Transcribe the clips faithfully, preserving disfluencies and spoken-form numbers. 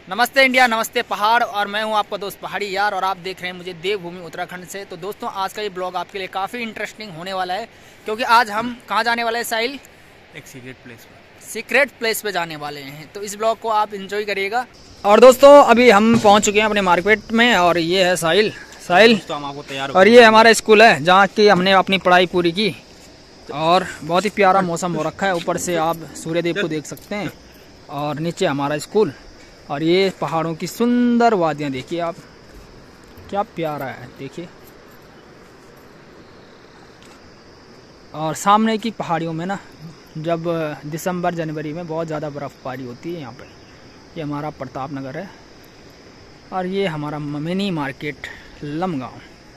नमस्ते इंडिया, नमस्ते पहाड़। और मैं हूं आपका दोस्त पहाड़ी यार, और आप देख रहे हैं मुझे देवभूमि उत्तराखंड से। तो दोस्तों, आज का ये ब्लॉग आपके लिए काफ़ी इंटरेस्टिंग होने वाला है, क्योंकि आज हम कहां जाने वाले हैं साहिल? एक सीक्रेट प्लेस पे सीक्रेट प्लेस पे जाने वाले हैं। तो इस ब्लॉग को आप एंजॉय करिएगा। और दोस्तों, अभी हम पहुंच चुके हैं अपने मार्केट में, और ये है साहिल साहिल तो हम आपको तैयार और ये हमारा स्कूल है जहाँ की हमने अपनी पढ़ाई पूरी की। और बहुत ही प्यारा मौसम हो रखा है, ऊपर से आप सूर्यदेव को देख सकते हैं, और नीचे हमारा स्कूल। और ये पहाड़ों की सुंदर वादियाँ देखिए आप, क्या प्यारा है, देखिए। और सामने की पहाड़ियों में ना जब दिसंबर जनवरी में बहुत ज़्यादा बर्फ़बारी होती है यहाँ पे। ये हमारा प्रताप नगर है, और ये हमारा मिनी मार्केट लमगांव।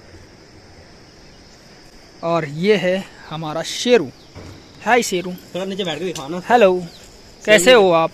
और ये है हमारा शेरू। हाय शेरू, नीचे बैठ के दिखाओ ना। हेलो, कैसे हो आप?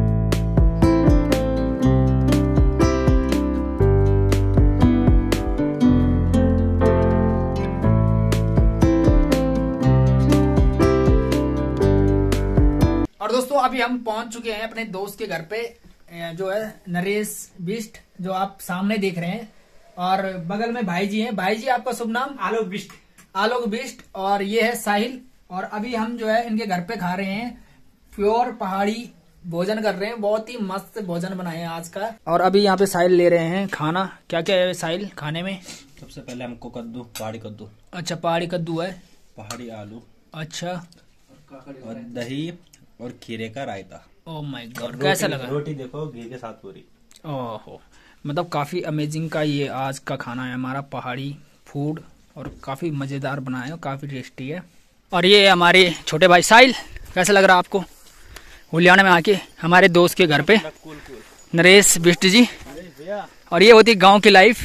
और दोस्तों, अभी हम पहुंच चुके हैं अपने दोस्त के घर पे, जो है नरेश बिष्ट, जो आप सामने देख रहे हैं। और बगल में भाई जी हैं। भाई जी, आपका शुभ नाम? आलोक बिष्ट। आलोक बिष्ट। और ये है साहिल। और अभी हम जो है इनके घर पे खा रहे हैं, प्योर पहाड़ी भोजन कर रहे हैं। बहुत ही मस्त भोजन बनाए हैं आज का। और अभी यहाँ पे साहिल ले रहे हैं खाना। क्या क्या है साहिल खाने में? सबसे पहले हमको कद्दू, पहाड़ी कद्दू। अच्छा, पहाड़ी कद्दू है, पहाड़ी आलू, अच्छा, और दही और खीरे का रायता। ओह माय गॉड, कैसा लगा? रोटी देखो घी के साथ पूरी। ओहो, मतलब काफ़ी अमेजिंग का ये आज का खाना है हमारा, पहाड़ी फूड। और काफ़ी मज़ेदार बनाया है, काफ़ी टेस्टी है। और ये हमारे छोटे भाई साहिल, कैसा लग रहा है आपको हुलियाना में आके हमारे दोस्त के घर पे? नरेश बिष्ट जी। और ये होती गांव की लाइफ।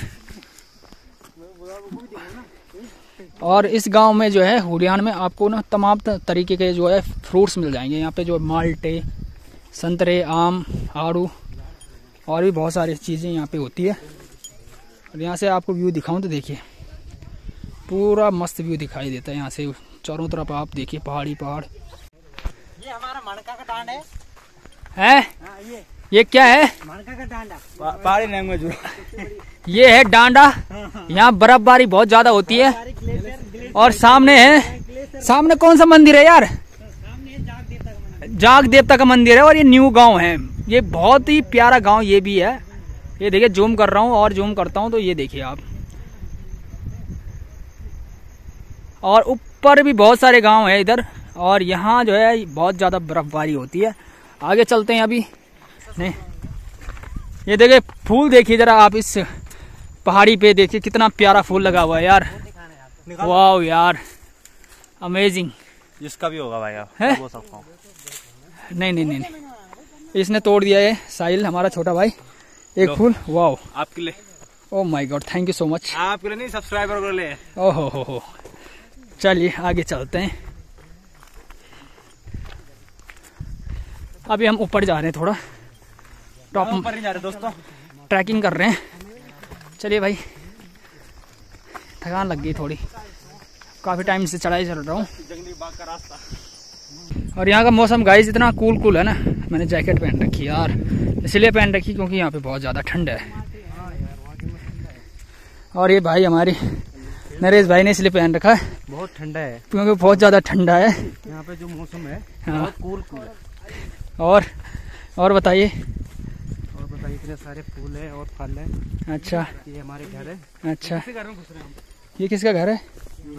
और इस गांव में जो है हुलियाना में आपको ना तमाम तरीके के जो है फ्रूट्स मिल जाएंगे। यहाँ पे जो माल्टे, संतरे, आम, आड़ू और भी बहुत सारी चीज़ें यहाँ पे होती है। और यहाँ से आपको व्यू दिखाऊं तो देखिए, पूरा मस्त व्यू दिखाई देता है यहाँ से चारों तरफ। आप देखिए पहाड़ी पहाड़। ये हमारा मणका का डांड है। है हाँ, ये ये क्या है? मणका का डांडा, पहाड़ी लैंग्वेज। ये है डांडा। यहाँ बर्फबारी बहुत ज्यादा होती है। और सामने है, सामने कौन सा मंदिर है यार? जाग देवता का मंदिर है। और ये न्यू गांव है, ये बहुत ही प्यारा गांव ये भी है। ये देखिए, जूम कर रहा हूँ और जूम करता हूँ तो ये देखिए आप। और ऊपर भी बहुत सारे गांव है इधर। और यहाँ जो है बहुत ज़्यादा बर्फबारी होती है। आगे चलते हैं अभी। नहीं, ये देखिए फूल देखिए जरा आप, इस पहाड़ी पे देखिए कितना प्यारा फूल लगा हुआ है यार। वाह यार, अमेजिंग। जिसका भी होगा भाई आप है? वो सबको। नहीं नहीं नहीं नहीं, इसने तोड़ दिया है साहिल, हमारा छोटा भाई, एक फूल। वाह, आपके लिए। Oh my god, thank you so much. आपके लिए नहीं, सब्सक्राइबर को ले। ओहो हो हो, चलिए आगे चलते हैं। अभी हम ऊपर जा रहे हैं, थोड़ा टॉप ऊपर नहीं जा रहे दोस्तों, ट्रैकिंग कर रहे हैं। चलिए भाई, थकान लग गई थोड़ी, काफ़ी टाइम से चढ़ाई चल रहा हूँ। जंगली बाग का रास्ता। और यहाँ का मौसम गाइस इतना कूल कूल है ना, मैंने जैकेट पहन रखी यार, इसलिए पहन रखी क्योंकि यहाँ पे बहुत ज़्यादा ठंड है। और ये भाई हमारे नरेश भाई ने इसलिए पहन रखा है, बहुत ठंडा है क्योंकि बहुत ज़्यादा ठंडा है यहाँ पे। जो मौसम है हाँ। बहुत कूल कूल है। और और बताइए। और बताइए, इतने सारे फूल है और फल है। अच्छा, ये हमारे घर है। अच्छा, इसी घर में घुस रहे हैं हम। ये किसका घर है?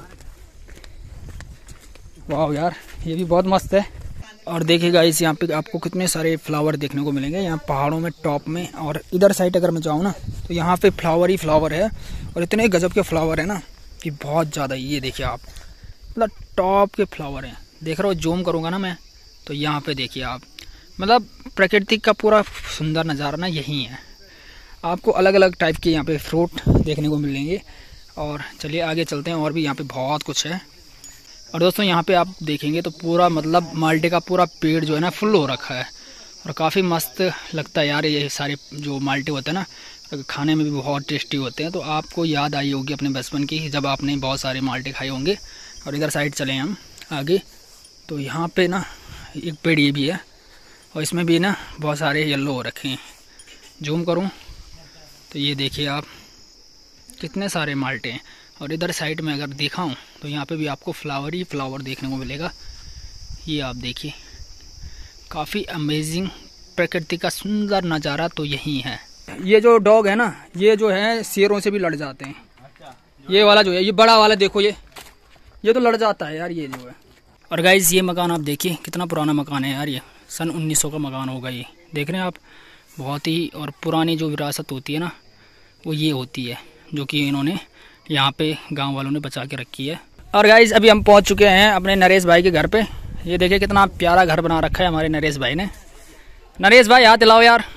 वाह यार, ये भी बहुत मस्त है। और देखिएगा इस यहाँ पे आपको कितने सारे फ्लावर देखने को मिलेंगे यहाँ पहाड़ों में, टॉप में। और इधर साइड अगर मैं जाऊँ ना तो यहाँ पे फ्लावर ही फ्लावर है, और इतने गजब के फ्लावर है ना कि बहुत ज़्यादा। ये देखिए आप, मतलब टॉप के फ्लावर हैं। देख रहे हो, जूम करूँगा ना मैं तो यहाँ पे देखिए आप, मतलब प्रकृति का पूरा सुंदर नज़ारा ना यही है। आपको अलग अलग टाइप के यहाँ पे फ्रूट देखने को मिलेंगे। और चलिए आगे चलते हैं, और भी यहाँ पे बहुत कुछ है। और दोस्तों, यहाँ पे आप देखेंगे तो पूरा मतलब माल्टे का पूरा पेड़ जो है ना फुल हो रखा है, और काफ़ी मस्त लगता है यार। ये सारे जो माल्टे होते हैं ना, खाने में भी बहुत टेस्टी होते हैं। तो आपको याद आई होगी अपने बचपन की, जब आपने बहुत सारे माल्टे खाए होंगे। और इधर साइड चले हम आगे, तो यहाँ पे ना एक पेड़ ये भी है, और इसमें भी ना बहुत सारे येलो हो रखे हैं। जूम करूं तो ये देखिए आप कितने सारे माल्टे हैं। और इधर साइड में अगर दिखाऊं तो यहाँ पे भी आपको फ्लावर ही फ्लावर देखने को मिलेगा। ये आप देखिए, काफ़ी अमेजिंग प्रकृति का सुंदर नज़ारा तो यही है। ये जो डॉग है ना, ये जो है शेरों से भी लड़ जाते हैं। ये वाला जो है, ये बड़ा वाला देखो, ये ये तो लड़ जाता है यार, ये जो है। और गाइज ये मकान आप देखिए कितना पुराना मकान है यार, ये सन उन्नीस सौ का मकान होगा। ये देख रहे हैं आप, बहुत ही और पुरानी जो विरासत होती है ना, वो ये होती है जो कि इन्होंने यहाँ पे गांव वालों ने बचा के रखी है। और गाइज अभी हम पहुँच चुके हैं अपने नरेश भाई के घर पे। ये देखिए कितना प्यारा घर बना रखा है हमारे नरेश भाई ने। नरेश भाई हाथ दिलाओ यार।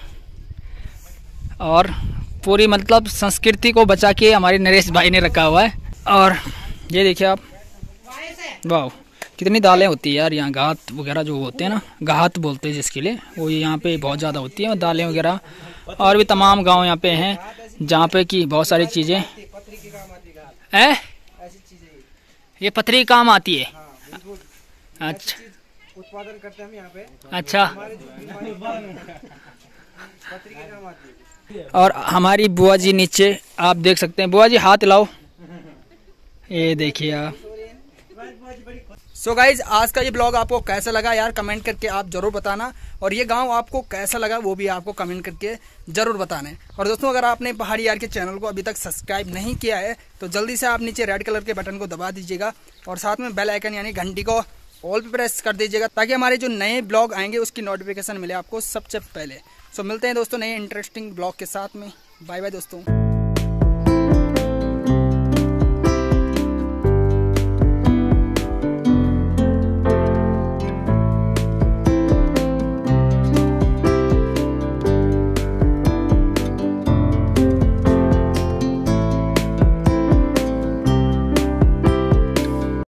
और पूरी मतलब संस्कृति को बचा के हमारे नरेश भाई ने रखा हुआ है। और ये देखिए आप, वाह कितनी दालें होती है यार यहाँ। घात वगैरह जो होते हैं ना, घात बोलते हैं जिसके लिए, वो यहाँ पे बहुत ज़्यादा होती है दालें वगैरह। और भी तमाम गांव यहाँ पे हैं जहाँ पे कि बहुत सारी चीज़ें हैं। ये पथरी काम आती है। अच्छा, उत्पादन करते हैं हम यहाँ पे। अच्छा। और हमारी बुआ जी नीचे आप देख सकते हैं। बुआ जी हाथ लाओ। ये देखिए आप। सो गाइज आज का ये ब्लॉग आपको कैसा लगा यार, कमेंट करके आप जरूर बताना। और ये गांव आपको कैसा लगा वो भी आपको कमेंट करके जरूर बताना है। और दोस्तों अगर आपने पहाड़ी यार के चैनल को अभी तक सब्सक्राइब नहीं किया है तो जल्दी से आप नीचे रेड कलर के बटन को दबा दीजिएगा और साथ में बेल आइकन यानी घंटी को ऑल पे प्रेस कर दीजिएगा ताकि हमारे जो नए ब्लॉग आएंगे उसकी नोटिफिकेशन मिले आपको सबसे पहले। सो मिलते हैं दोस्तों नए इंटरेस्टिंग ब्लॉग के साथ में। बाय बाय दोस्तों।